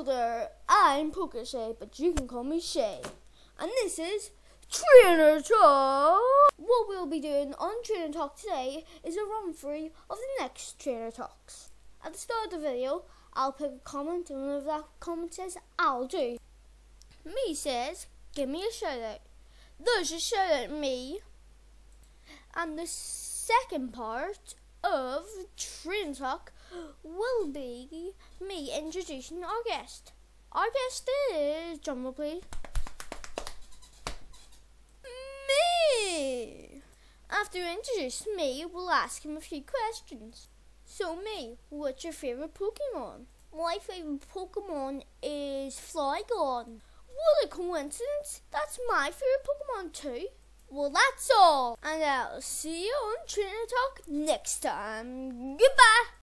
there, I'm Pokeshay, but you can call me Shay. And this is Trainer Talk! What we'll be doing on Trainer Talk today is a run through of the next Trainer Talks. At the start of the video, I'll pick a comment, and whatever that comment says, I'll do. Me says, give me a shout out. There's a shout out me. And the second part of Trainer Talk will be me introducing our guest. Our guest is, drumroll please, me. After introducing me, we'll ask him a few questions. So me, what's your favourite Pokemon? My favourite Pokemon is Flygon. What a coincidence, that's my favourite Pokemon too. Well, that's all, and I'll see you on Trainer Talk next time. Goodbye.